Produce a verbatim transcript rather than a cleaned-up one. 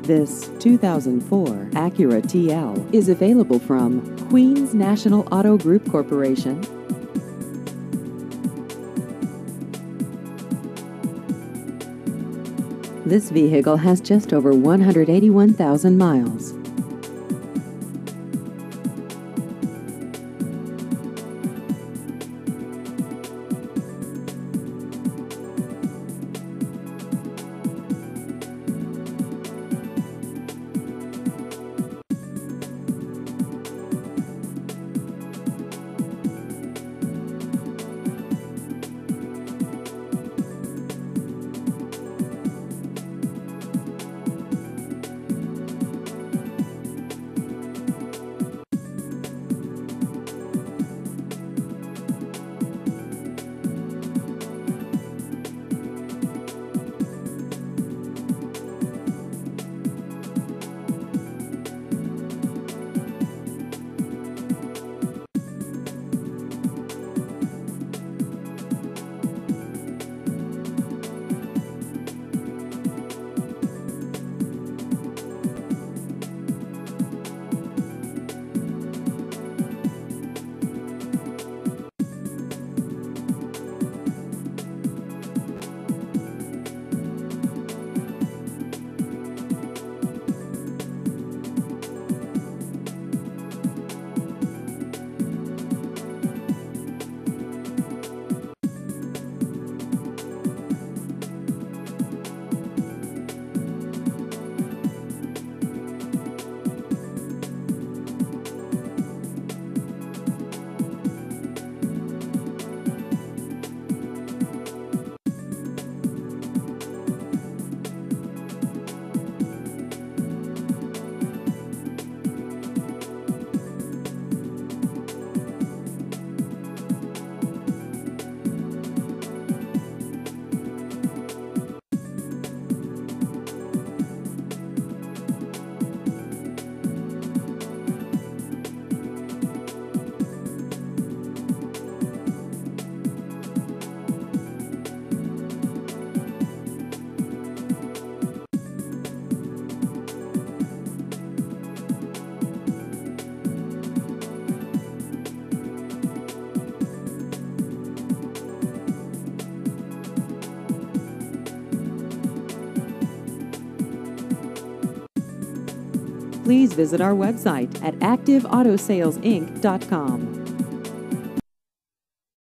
This two thousand four Acura T L is available from Queens National Auto Group Corporation. This vehicle has just over one hundred eighty-one thousand miles. Please visit our website at active auto sales inc dot com.